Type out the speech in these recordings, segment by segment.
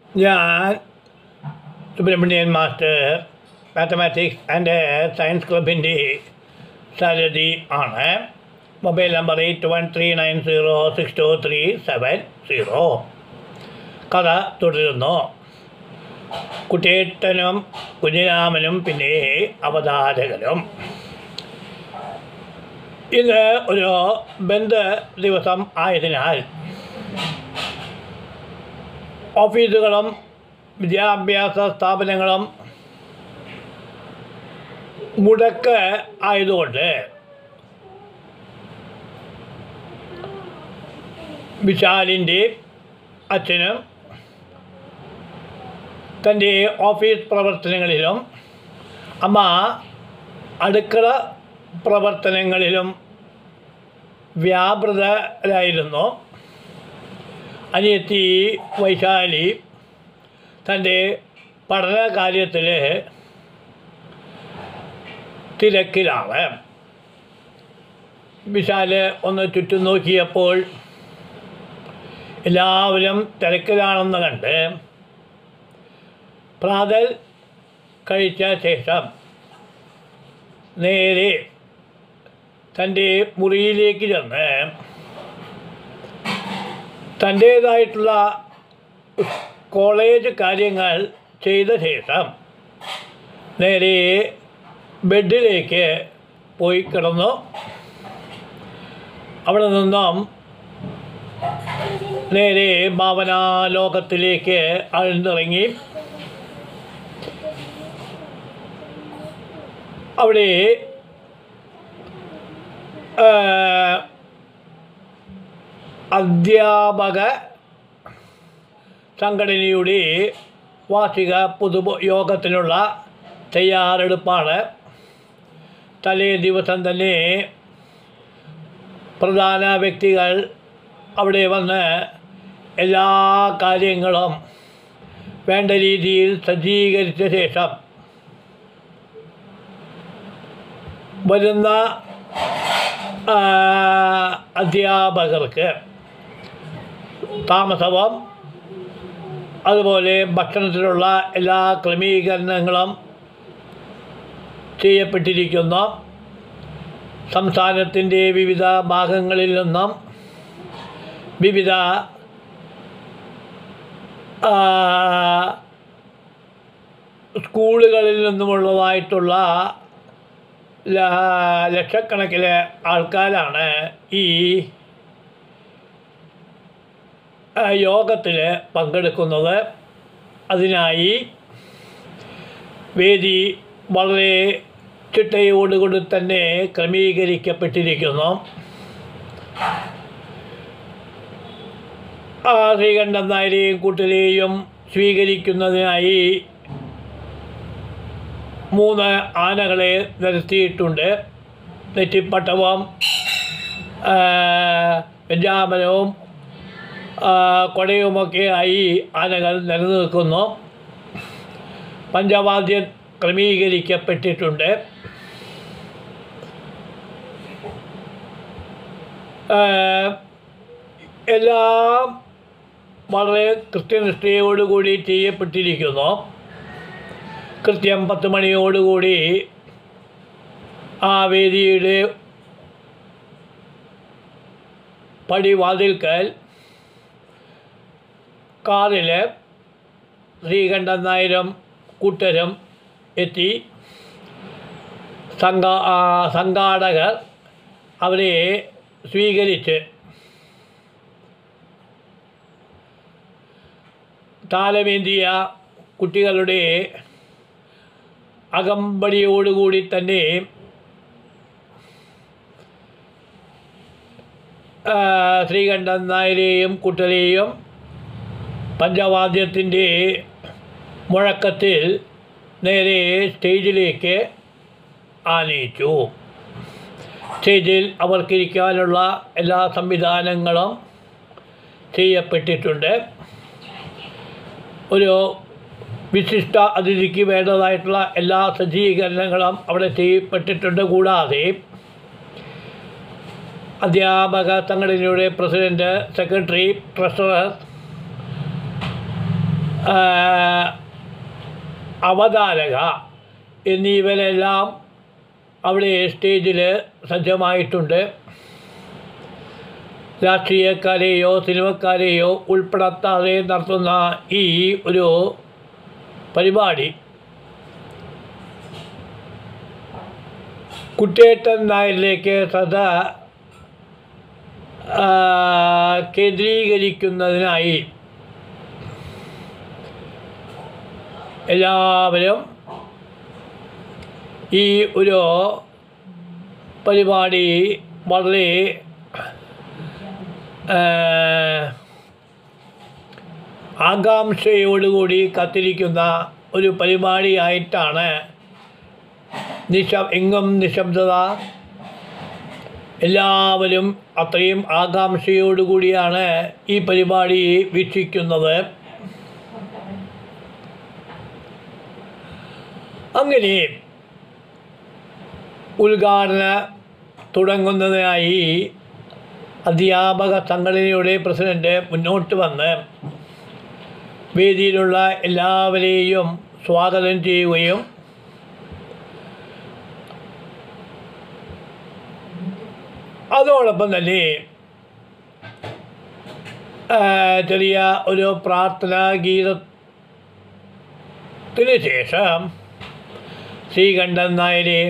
ഞാൻ Subrahmanyan master mathematics and science ക്ലബിൻ്റെ സാരഥി ആണ്. Mobile number 8139062370. കഥ തുടരുന്നു. കുട്ടേട്ടനും കുഞ്ഞിരാമനും പിന്നെ അവതാരകരും. ഇത് ഒരു ബന്ദ് ദിവസം ആയതിനാൽ ഓഫീസുകളും വിദ്യാഭ്യാസ സ്ഥാപനങ്ങളും മുടക്ക് ആയതുകൊണ്ട് വിശാലിൻ്റെ അച്ഛനും തൻ്റെ ഓഫീസ് പ്രവർത്തനങ്ങളിലും അമ്മ അടുക്കള പ്രവർത്തനങ്ങളിലും വ്യാപൃതരായിരുന്നു. അനിയത്തി വൈശാലി തൻ്റെ പഠന കാര്യത്തിൽ തിരക്കിലാണ്. വിശാല് ഒന്ന് ചുറ്റും നോക്കിയപ്പോൾ എല്ലാവരും തിരക്കിലാണെന്ന് കണ്ട് പ്രാതൽ കഴിച്ച ശേഷം നേരെ തൻ്റെ മുറിയിലേക്ക് ചെന്ന് തൻ്റേതായിട്ടുള്ള കോളേജ് കാര്യങ്ങൾ ചെയ്ത ശേഷം നേരെ ബെഡിലേക്ക് പോയി കിടന്നു. അവിടെ നിന്നും നേരെ ഭാവനാലോകത്തിലേക്ക് ആഴ്ന്നിറങ്ങി. അവിടെ അധ്യാപക സംഘടനയുടെ വാർഷിക പൊതുയോഗത്തിനുള്ള തയ്യാറെടുപ്പാണ്. തലേ ദിവസം തന്നെ പ്രധാന വ്യക്തികൾ അവിടെ വന്ന് എല്ലാ കാര്യങ്ങളും വേണ്ട രീതിയിൽ സജ്ജീകരിച്ച ശേഷം വരുന്ന അധ്യാപകർക്ക് താമസവും അതുപോലെ ഭക്ഷണത്തിനുള്ള എല്ലാ ക്രമീകരണങ്ങളും ചെയ്യപ്പെട്ടിരിക്കുന്നു. സംസ്ഥാനത്തിൻ്റെ വിവിധ ഭാഗങ്ങളിൽ നിന്നും വിവിധ സ്കൂളുകളിൽ നിന്നുമുള്ളതായിട്ടുള്ള ലക്ഷക്കണക്കിന് ആൾക്കാരാണ് ഈ യോഗത്തിൽ പങ്കെടുക്കുന്നത്. അതിനായി വേദി വളരെ ചിട്ടയോടുകൂടി തന്നെ ക്രമീകരിക്കപ്പെട്ടിരിക്കുന്നു. ശ്രീകണ്ഠൻ നായരെയും കൂട്ടരെയും സ്വീകരിക്കുന്നതിനായി 3 ആനകളെ നിരത്തിയിട്ടുണ്ട്. നെറ്റിപ്പട്ടവും വെഞ്ചാമരവും കൊടയുമൊക്കെ ആയി ആനകൾ നിലനിൽക്കുന്നു. പഞ്ചവാദ്യം ക്രമീകരിക്കപ്പെട്ടിട്ടുണ്ട്. എല്ലാം വളരെ കൃത്യനിഷ്ഠയോടുകൂടി ചെയ്യപ്പെട്ടിരിക്കുന്നു. കൃത്യം 10 മണിയോടുകൂടി ആ വേദിയുടെ പടിവാതിൽക്കൽ കാറിൽ ശ്രീകണ്ഠൻ നായരും കൂട്ടരും എത്തി. സംഘാടകർ അവരെ സ്വീകരിച്ച് താലമേന്തിയ കുട്ടികളുടെ അകമ്പടിയോടുകൂടി തന്നെ ശ്രീകണ്ഠൻ നായരെയും കുട്ടരെയും പഞ്ചവാദ്യത്തിൻ്റെ മുഴക്കത്തിൽ നേരെ സ്റ്റേജിലേക്ക് ആനയിച്ചു. സ്റ്റേജിൽ അവർക്കിരിക്കാനുള്ള എല്ലാ സംവിധാനങ്ങളും ചെയ്യപ്പെട്ടിട്ടുണ്ട്. ഒരു വിശിഷ്ട അതിഥിക്ക് വേണ്ടതായിട്ടുള്ള എല്ലാ സജ്ജീകരണങ്ങളും അവിടെ ചെയ്യപ്പെട്ടിട്ടുണ്ട്. കൂടാതെ അധ്യാപക സംഘടനയുടെ പ്രസിഡന്റ്, സെക്രട്ടറി, ട്രഷറർ അവതാരക എന്നിവരെല്ലാം അവിടെ സ്റ്റേജിൽ സജ്ജമായിട്ടുണ്ട്. രാഷ്ട്രീയക്കാരെയോ സിനിമക്കാരെയോ ഉൾപ്പെടുത്താതെ നടത്തുന്ന ഈ ഒരു പരിപാടി കുട്ടേട്ടൻ നായരിലേക്ക് ശ്രദ്ധ കേന്ദ്രീകരിക്കുന്നതിനായി എല്ലാവരും ഈ ഒരു പരിപാടി വളരെ ആകാംക്ഷയോടുകൂടി കാത്തിരിക്കുന്ന ഒരു പരിപാടിയായിട്ടാണ് എങ്ങും നിശബ്ദത. എല്ലാവരും അത്രയും ആകാംക്ഷയോടുകൂടിയാണ് ഈ പരിപാടി വീക്ഷിക്കുന്നത്. അങ്ങനെ ഉദ്ഘാടനം തുടങ്ങുന്നതിനായി അധ്യാപക സംഘടനയുടെ പ്രസിഡന്റ് മുന്നോട്ട് വന്ന് വേദിയിലുള്ള എല്ലാവരെയും സ്വാഗതം ചെയ്യുകയും അതോടൊപ്പം തന്നെ ചെറിയ ഒരു പ്രാർത്ഥനാ ഗീതത്തിന് ശേഷം ശ്രീകണ്ഠൻ നായരെ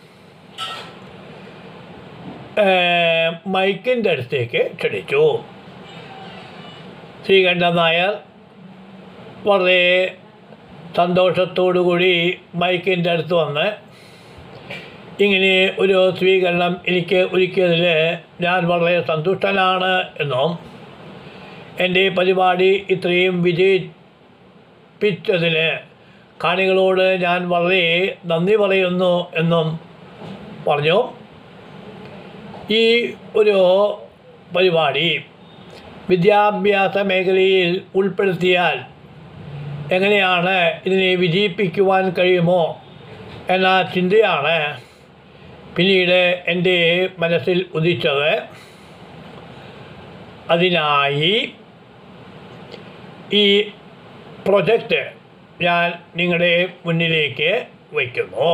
മൈക്കിൻ്റെ അടുത്തേക്ക് ക്ഷണിച്ചു. ശ്രീകണ്ഠൻ നായർ വളരെ സന്തോഷത്തോടുകൂടി മൈക്കിൻ്റെ അടുത്ത് വന്ന് ഇങ്ങനെ ഒരു സ്വീകരണം എനിക്ക് ഒരുക്കിയതിൽ ഞാൻ വളരെ സന്തുഷ്ടനാണ് എന്നും എൻ്റെ പരിപാടി ഇത്രയും വിജയിപ്പിച്ചതിൽ കാണികളോട് ഞാൻ വളരെ നന്ദി പറയുന്നു എന്നും പറഞ്ഞു. ഈ ഒരു പരിപാടി വിദ്യാഭ്യാസ മേഖലയിൽ ഉൾപ്പെടുത്തിയാൽ എങ്ങനെയാണ് ഇതിനെ വിജയിപ്പിക്കുവാൻ കഴിയുമോ എന്ന ചിന്തയാണ് പിന്നീട് എൻ്റെ മനസ്സിൽ ഉദിച്ചത്. അതിനായി ഈ പ്രൊജക്റ്റ് ഞാൻ നിങ്ങളുടെ മുന്നിലേക്ക് വയ്ക്കുന്നു.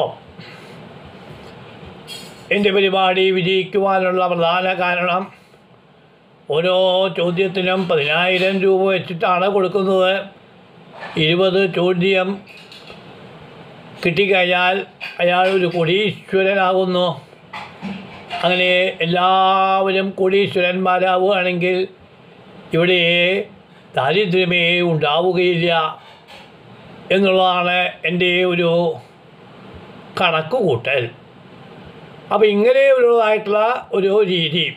എൻ്റെ പരിപാടി വിജയിക്കുവാനുള്ള പ്രധാന കാരണം ഓരോ ചോദ്യത്തിനും 10,000 രൂപ വെച്ചിട്ടാണ് കൊടുക്കുന്നത്. 20 ചോദ്യം കിട്ടിക്കഴിഞ്ഞാൽ അയാൾ ഒരു കോടീശ്വരനാകുന്നു. അങ്ങനെ എല്ലാവരും കോടീശ്വരന്മാരാവുകയാണെങ്കിൽ ഇവിടെ ദാരിദ്ര്യമേ ഉണ്ടാവുകയില്ല എന്നുള്ളതാണ് എൻ്റെ ഒരു കണക്കുകൂട്ടൽ. അപ്പോൾ ഇങ്ങനെയുള്ളതായിട്ടുള്ള ഒരു രീതി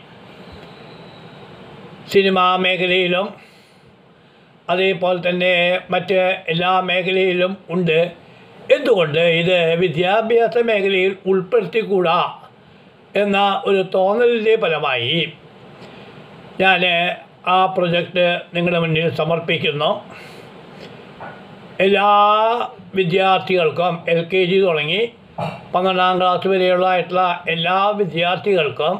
സിനിമാ മേഖലയിലും അതേപോലെ തന്നെ മറ്റ് എല്ലാ മേഖലയിലും ഉണ്ട്. എന്തുകൊണ്ട് ഇത് വിദ്യാഭ്യാസ മേഖലയിൽ ഉൾപ്പെടുത്തിക്കൂടാ എന്ന ഒരു തോന്നലിൻ്റെ ഫലമായി ഞാൻ ആ പ്രൊജക്റ്റ് നിങ്ങളുടെ മുന്നിൽ സമർപ്പിക്കുന്നു. എല്ലാ വിദ്യാർത്ഥികൾക്കും LKG തുടങ്ങി 12ാം ക്ലാസ് വരെയുള്ളതായിട്ടുള്ള എല്ലാ വിദ്യാർത്ഥികൾക്കും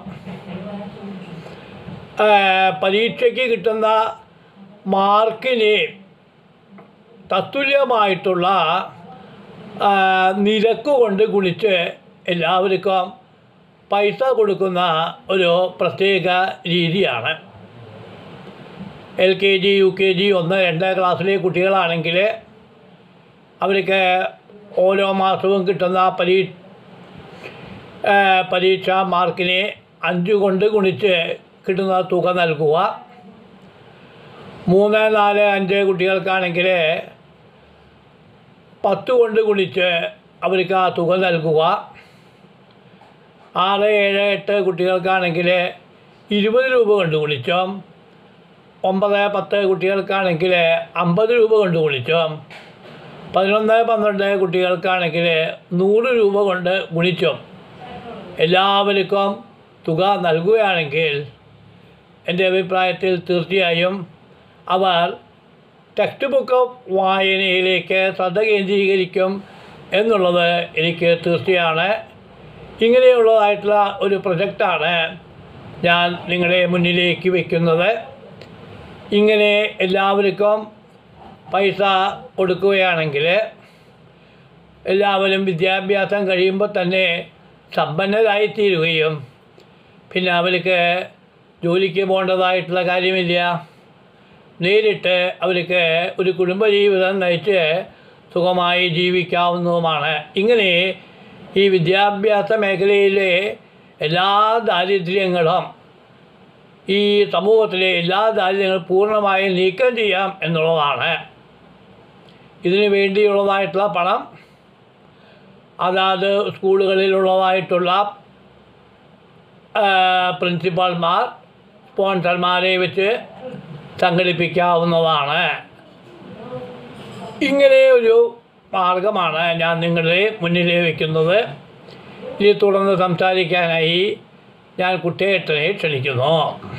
പരീക്ഷയ്ക്ക് കിട്ടുന്ന മാർക്കിന് തത്തുല്യമായിട്ടുള്ള നിരക്ക് കൊണ്ട് ഗുണിച്ച് എല്ലാവർക്കും പൈസ കൊടുക്കുന്ന ഒരു പ്രത്യേക രീതിയാണ്. LKG UKG 1, 2 ക്ലാസ്സിലെ കുട്ടികളാണെങ്കിൽ അവർക്ക് ഓരോ മാസവും കിട്ടുന്ന പരീക്ഷാ മാർക്കിനെ 5 കൊണ്ട് ഗുണിച്ച് കിട്ടുന്ന തുക നൽകുക. 3, 4, 5 കുട്ടികൾക്കാണെങ്കിൽ 10 കൊണ്ട് ഗുണിച്ച് അവർക്ക് ആ തുക നൽകുക. 6, 7, 8 കുട്ടികൾക്കാണെങ്കിൽ 20 രൂപ കൊണ്ട് ഗുണിച്ചും 9, 10 കുട്ടികൾക്കാണെങ്കിൽ 50 രൂപ കൊണ്ട് ഗുണിച്ചും 11, 12 കുട്ടികൾക്കാണെങ്കിൽ 100 രൂപ കൊണ്ട് ഗുണിച്ചും എല്ലാവർക്കും തുക നൽകുകയാണെങ്കിൽ എൻ്റെ അഭിപ്രായത്തിൽ തീർച്ചയായും അവർ ടെക്സ്റ്റ് ബുക്ക് വായനയിലേക്ക് ശ്രദ്ധ കേന്ദ്രീകരിക്കും എന്നുള്ളത് എനിക്ക് തീർച്ചയാണ്. ഇങ്ങനെയുള്ളതായിട്ടുള്ള ഒരു പ്രൊജക്റ്റാണ് ഞാൻ നിങ്ങളുടെ മുന്നിലേക്ക് വയ്ക്കുന്നത്. ഇങ്ങനെ എല്ലാവർക്കും പൈസ കൊടുക്കുകയാണെങ്കിൽ എല്ലാവരും വിദ്യാഭ്യാസം കഴിയുമ്പോൾ തന്നെ സമ്പന്നരായിത്തീരുകയും പിന്നെ അവർക്ക് ജോലിക്ക് പോകേണ്ടതായിട്ടുള്ള കാര്യമില്ല. നേരിട്ട് അവർക്ക് ഒരു കുടുംബജീവിതം നയിച്ച് സുഖമായി ജീവിക്കാവുന്നതുമാണ്. ഇങ്ങനെ ഈ വിദ്യാഭ്യാസ മേഖലയിലെ എല്ലാ ദാരിദ്ര്യങ്ങളും ഈ സമൂഹത്തിലെ എല്ലാ ദാരിദ്ര്യങ്ങളും പൂർണ്ണമായും നീക്കം ചെയ്യാം എന്നുള്ളതാണ്. ഇതിനു വേണ്ടിയുള്ളതായിട്ടുള്ള പണം അതാത് സ്കൂളുകളിലുള്ളതായിട്ടുള്ള പ്രിൻസിപ്പാൾമാർ സ്പോൺസർമാരെ വെച്ച് സംഘടിപ്പിക്കാവുന്നതാണ്. ഇങ്ങനെ ഒരു മാർഗമാണ് ഞാൻ നിങ്ങളുടെ മുന്നിൽ വയ്ക്കുന്നത്. ഇനി തുടർന്ന് സംസാരിക്കാനായി ഞാൻ കുട്ടിയേട്ടനെ ക്ഷണിക്കുന്നു.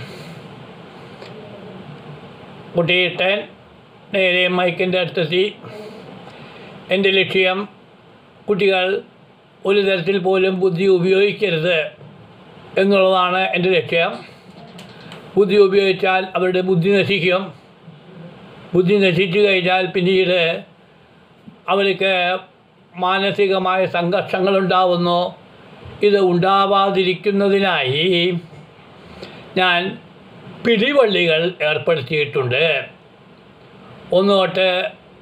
കുട്ടിയേട്ടൻ നേരെ മൈക്കിൻ്റെ അടുത്തെത്തി. എൻ്റെ ലക്ഷ്യം കുട്ടികൾ ഒരു തരത്തിൽ പോലും ബുദ്ധി ഉപയോഗിക്കരുത് എന്നുള്ളതാണ് എൻ്റെ ലക്ഷ്യം. ബുദ്ധി ഉപയോഗിച്ചാൽ അവരുടെ ബുദ്ധി നശിക്കും. ബുദ്ധി നശിച്ചു കഴിഞ്ഞാൽ പിന്നീട് അവർക്ക് മാനസികമായ സംഘർഷങ്ങളുണ്ടാവുന്നു. ഇത് ഉണ്ടാവാതിരിക്കുന്നതിനായി ഞാൻ പിടിവള്ളികൾ ഏർപ്പെടുത്തിയിട്ടുണ്ട്. 1 തൊട്ട്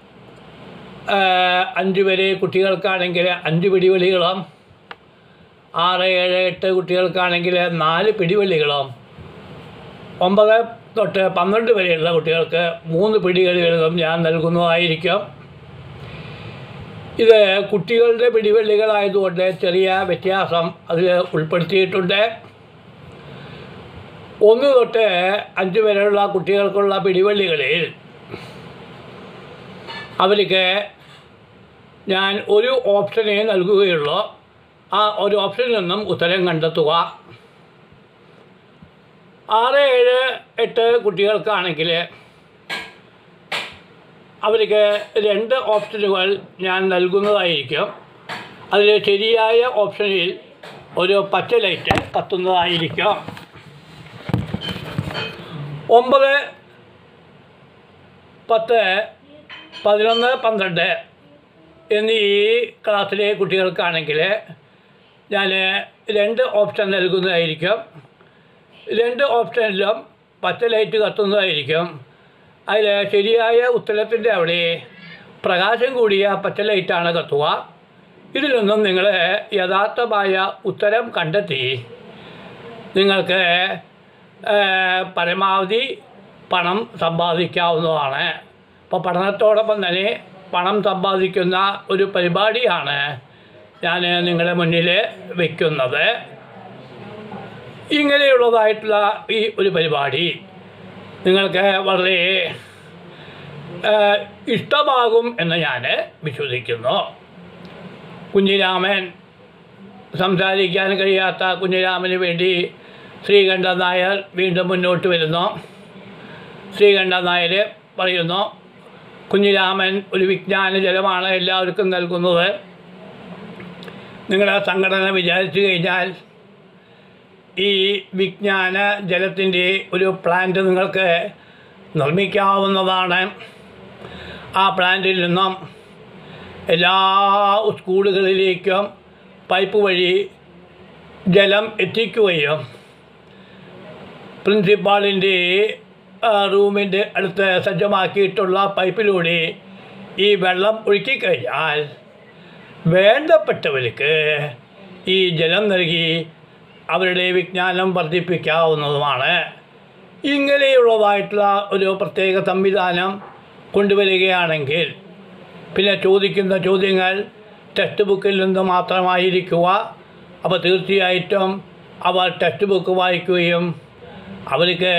5 വരെ കുട്ടികൾക്കാണെങ്കിൽ 5 പിടിവള്ളികളും 6, 7, 8 കുട്ടികൾക്കാണെങ്കിൽ 4 പിടിവള്ളികളും 9 തൊട്ട് 12 വരെയുള്ള കുട്ടികൾക്ക് 3 പിടിവള്ളികളും ഞാൻ നൽകുന്നതായിരിക്കും. ഇത് കുട്ടികളുടെ പിടിവള്ളികളായതുകൊണ്ട് ചെറിയ വ്യത്യാസം അതിൽ ഉൾപ്പെടുത്തിയിട്ടുണ്ട്. 1 തൊട്ട് 5 വരെയുള്ള കുട്ടികൾക്കുള്ള പിടിവള്ളികളിൽ അവർക്ക് ഞാൻ ഒരു ഓപ്ഷനെ നൽകുകയുള്ളൂ. ആ ഒരു ഓപ്ഷനിൽ നിന്നും ഉത്തരം കണ്ടെത്തുക. 6, 7, 8 കുട്ടികൾക്കാണെങ്കിൽ അവർക്ക് 2 ഓപ്ഷനുകൾ ഞാൻ നൽകുന്നതായിരിക്കും. അതിൽ ശരിയായ ഓപ്ഷനിൽ ഒരു പച്ച ലൈറ്റ് കത്തുന്നതായിരിക്കും. 9, 10, 11, 12 എന്നീ ക്ലാസ്സിലെ കുട്ടികൾക്കാണെങ്കിൽ ഞാൻ 2 ഓപ്ഷൻ നൽകുന്നതായിരിക്കും. 2 ഓപ്ഷനിലും പച്ച ലൈറ്റ് കത്തുന്നതായിരിക്കും. അതിൽ ശരിയായ ഉത്തരത്തിൻ്റെ അവിടെ പ്രകാശം കൂടിയ പച്ച ലൈറ്റാണ് കത്തുക. ഇതിൽ നിന്നും നിങ്ങൾ യഥാർത്ഥമായ ഉത്തരം കണ്ടെത്തി നിങ്ങൾക്ക് പരമാവധി പണം സമ്പാദിക്കാവുന്നതാണ്. അപ്പോൾ പഠനത്തോടൊപ്പം തന്നെ പണം സമ്പാദിക്കുന്ന ഒരു പരിപാടിയാണ് ഞാൻ നിങ്ങളുടെ മുന്നിൽ വയ്ക്കുന്നത്. ഇങ്ങനെയുള്ളതായിട്ടുള്ള ഈ ഒരു പരിപാടി നിങ്ങൾക്ക് വളരെ ഇഷ്ടമാകും എന്ന് ഞാൻ വിശ്വസിക്കുന്നു. കുഞ്ഞിരാമൻ സംസാരിക്കാൻ കഴിയാത്ത കുഞ്ഞിരാമന് വേണ്ടി ശ്രീകണ്ഠൻ നായർ വീണ്ടും മുന്നോട്ട് വരുന്നു. ശ്രീകണ്ഠൻ നായർ പറയുന്നു, കുഞ്ഞിരാമൻ ഒരു വിജ്ഞാന ജലമാണ് എല്ലാവർക്കും നൽകുന്നത്. നിങ്ങളുടെ സംഘടന വിചാരിച്ചു കഴിഞ്ഞാൽ ഈ വിജ്ഞാന ജലത്തിൻ്റെ ഒരു പ്ലാന്റ് നിങ്ങൾക്ക് നിർമ്മിക്കാവുന്നതാണ്. ആ പ്ലാന്റിൽ നിന്നും എല്ലാ സ്കൂളുകളിലേക്കും പൈപ്പ് വഴി ജലം എത്തിക്കുകയും പ്രിൻസിപ്പാളിൻ്റെ റൂമിൻ്റെ അടുത്ത് സജ്ജമാക്കിയിട്ടുള്ള പൈപ്പിലൂടെ ഈ വെള്ളം ഒഴുക്കിക്കഴിഞ്ഞാൽ വേണ്ടപ്പെട്ടവർക്ക് ഈ ജലം നൽകി അവരുടെ വിജ്ഞാനം വർദ്ധിപ്പിക്കാവുന്നതുമാണ്. ഇങ്ങനെയുള്ളതായിട്ടുള്ള ഒരു പ്രത്യേക സംവിധാനം കൊണ്ടുവരികയാണെങ്കിൽ പിന്നെ ചോദിക്കുന്ന ചോദ്യങ്ങൾ ടെക്സ്റ്റ് ബുക്കിൽ നിന്ന് മാത്രമായിരിക്കുക. അപ്പോൾ തീർച്ചയായിട്ടും അവർ ടെക്സ്റ്റ് ബുക്ക് വായിക്കുകയും അവർക്ക്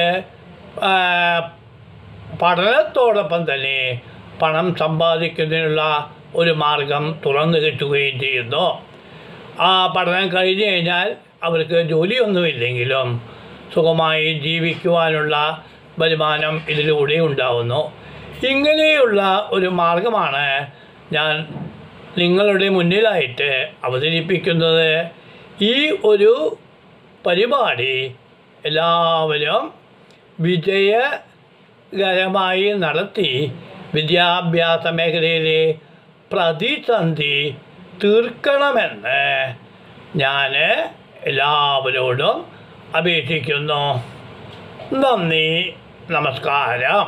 പഠനത്തോടൊപ്പം തന്നെ പണം സമ്പാദിക്കുന്നതിനുള്ള ഒരു മാർഗം തുറന്നു കിട്ടുകയും ചെയ്യുന്നു. ആ പഠനം കഴിഞ്ഞു കഴിഞ്ഞാൽ അവർക്ക് ജോലിയൊന്നുമില്ലെങ്കിലും സുഖമായി ജീവിക്കുവാനുള്ള വരുമാനം ഇതിലൂടെ ഉണ്ടാവുന്നു. ഇങ്ങനെയുള്ള ഒരു മാർഗമാണ് ഞാൻ നിങ്ങളുടെ മുന്നിലായിട്ട് അവതരിപ്പിക്കുന്നത്. ഈ ഒരു പരിപാടി എല്ലാവരും വിജയകരമായി നടത്തി വിദ്യാഭ്യാസ മേഖലയിലെ പ്രതിസന്ധി തീർക്കണമെന്ന് ഞാൻ എല്ലാവരോടും അപേക്ഷിക്കുന്നു. നന്ദി, നമസ്കാരം.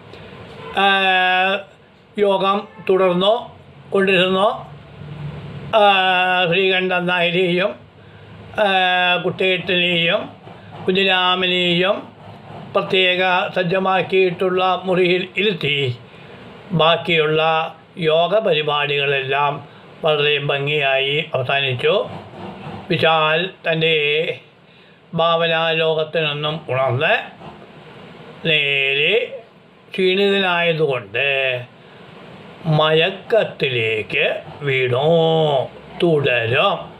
യോഗം തുടർന്നു കൊണ്ടിരുന്നു. ശ്രീകണ്ഠൻ നായരെയും കുട്ടേട്ടനെയും കുഞ്ഞിരാമനെയും പ്രത്യേക സജ്ജമാക്കിയിട്ടുള്ള മുറിയിൽ ഇരുത്തി ബാക്കിയുള്ള യോഗ പരിപാടികളെല്ലാം വളരെ ഭംഗിയായി അവസാനിച്ചു. വിശാൽ തൻ്റെ ഭാവനാലോകത്തിൽ നിന്നും ഉണർന്ന് നേരെ ക്ഷീണിതനായതുകൊണ്ട് മയക്കത്തിലേക്ക് വീണു. തുടരും.